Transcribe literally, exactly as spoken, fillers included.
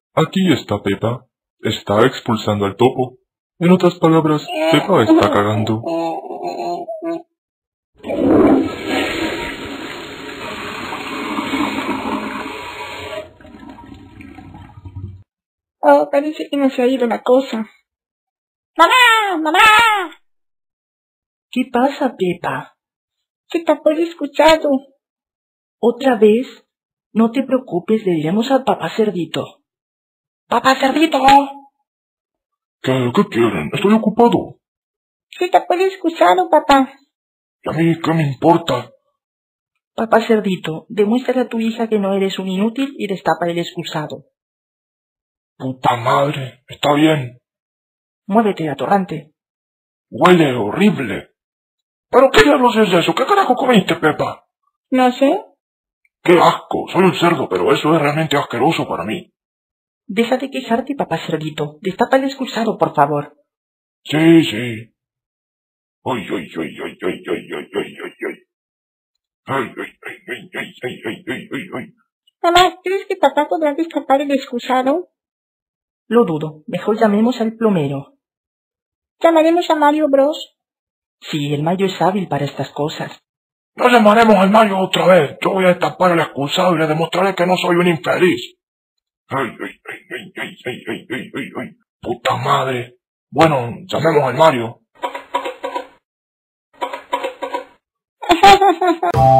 Aquí está Pepa. Está expulsando al topo. En otras palabras, Pepa está cagando. Oh, parece que no se ha ido la cosa. ¡Mamá! ¡Mamá! ¿Qué pasa, Pepa? Se tapó el excusado. ¿Otra vez? No te preocupes, le diremos al papá Cerdito. ¡Papá Cerdito! ¿Qué, qué quieren? Estoy ocupado. Se tapó el excusado, papá. ¿Y a mí qué me importa? Papá Cerdito, demuéstrale a tu hija que no eres un inútil y destapa el excusado. Puta madre, está bien. Muévete, atorrante. Huele horrible. ¿Pero qué diablos es eso? ¿Qué carajo comiste, Pepa? No sé. ¡Qué asco! Soy un cerdo, pero eso es realmente asqueroso para mí. Deja de quejarte, papá Cerdito. Destapa el excusado, por favor. Sí, sí. Ay, ay, ay, ay, ay, ay, ay, ay, ay, ay. Ay, ay, ay, ay, ay, ay, ay, ay, ay, ay. Mamá, ¿crees que papá podrá destapar el excusado? Lo dudo. Mejor llamemos al plomero. ¿Llamaremos a Mario Bros? Sí, el Mario es hábil para estas cosas. No llamaremos al Mario otra vez. Yo voy a destapar el excusado y le demostraré que no soy un infeliz. Ay, ay, ay, ay, ay, ay, ay, ay, ay, ay. Puta madre. Bueno, llamemos al Mario.